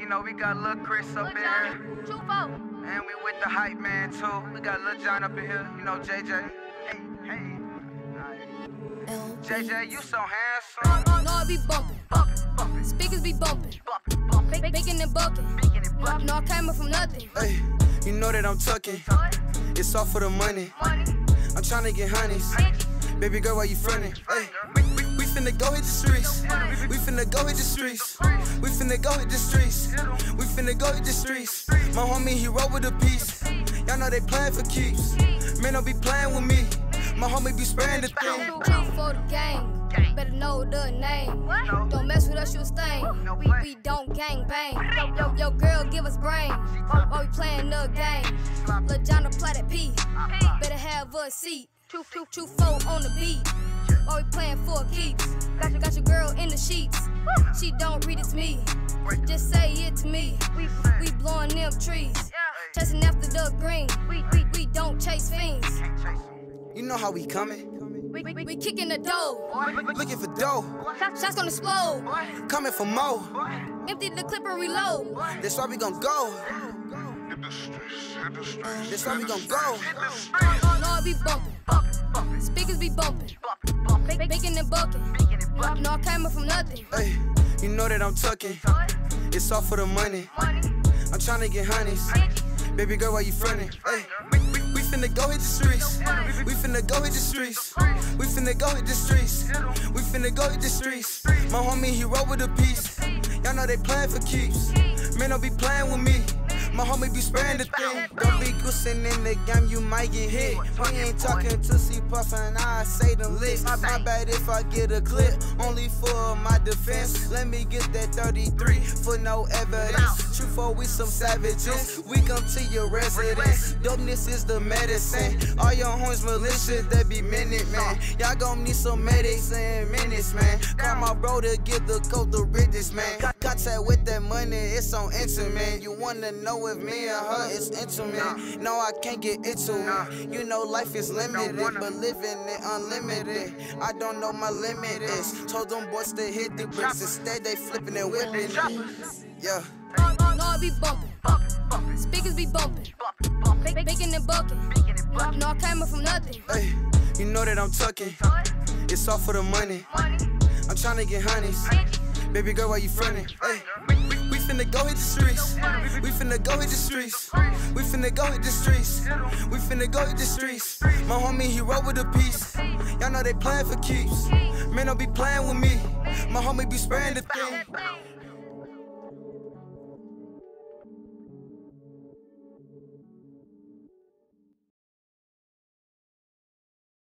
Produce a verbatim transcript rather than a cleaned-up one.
know, we got Lil Chris up here. And we with the hype man too. We got Lil John up in here. You know, J J. Hey, hey. Right. J J, you so handsome. No, I be bumpin'. Speakers be bumpin'. Baking and buckin'. No, I came up from nothing. Hey, you know that I'm tucking. It's all for the money. I'm tryna get honeys. Baby girl, why you frontin'? Hey, we, we, we finna go hit the streets. We finna go hit the streets. We finna go hit the streets. We finna go hit the streets. My homie, he roll with a piece. Y'all know they playin' for keeps. Man, don't be playin' with me. My homie be spraying the thing. True for the gang. Better know the name. Don't mess with us, you stain. We, we don't gang bang. Yo, yo, yo, girl, give us brain. While we playin' the game. Lil John apply that P. Better have a seat. True, true, true four on the beat. While we playin' for keeps. Got your, got your girl in the sheets. She don't read it to me. Just say it to me. We, we blowing them trees. Chasing after the green. We, we, we don't chase fiends. You know how we coming. We, we, we kicking the dough. Looking for dough. Shots, shots gonna explode. Coming for more. Empty the clip and reload. That's why we gon' go. That's why we gon' go. No, I be bumpin'. Speakers be bumpin'. Baking and buckin'. No, I came up from nothing. Hey, you know that I'm tucking. It's all for the money. I'm tryna get honeys. Baby girl, why you frontin'? Hey, we, we, we finna go hit the streets. We finna go hit the streets. We finna go hit the streets. We finna go hit the streets. My homie, he roll with a piece. Y'all know they playin' for keeps. Man, don't be playin' with me. My homie be spraying the thing. Don't be goosing in the game, you might get hit. We ain't talking to see puffin', I say them licks. My bad if I get a clip, only for my defense. Let me get that thirty-three for no evidence. True for we some savages. We come to your residence. Dopeness is the medicine. All your homies malicious, they be minute, man. Y'all gon' need some medics and minutes, man. Call my bro to get the code the richest, man. Got that with that money, it's on intimate. You wanna know if me and her is intimate? No, I can't get into it. You know life is limited, but living it unlimited. I don't know my limit is. Told them boys to hit the bricks, instead they flipping and whipping it. Yeah. No, I be bumpin'. Speakers be bumpin'. Baking and buckin'. No, I came up from nothing. Hey, you know that I'm tucking. It's all for the money. I'm tryna get honeys. Baby girl, why you frontin'? Hey, we, we, we finna go hit the streets. We finna go hit the streets. We finna go hit the streets. We finna go hit the streets. My homie, he roll with a piece. Y'all know they playin' for keeps. Man, don't be playin' with me. My homie be spraying the thing.